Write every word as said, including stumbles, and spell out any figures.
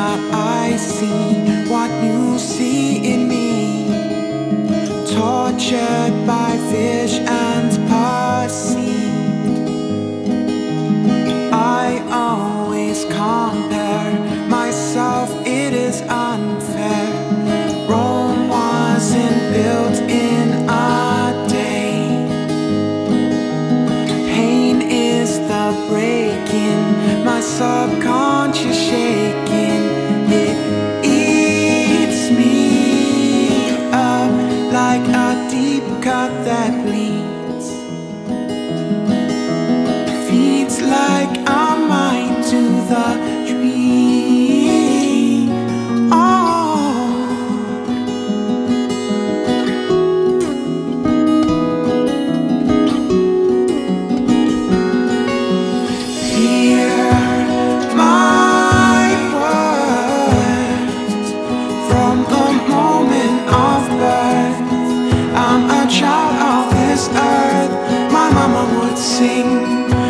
my eyes see what you see in me, tortured by fish and pursuit. I always compare myself, it is unfair. Rome wasn't built in a day. Pain is the breaking, my subconscious shaking. It eats me up like a deep cut that bleeds, feeds like a mite to the tree. Oh, hear my words from the moment of birth. I'm a child of this earth. My mama would sing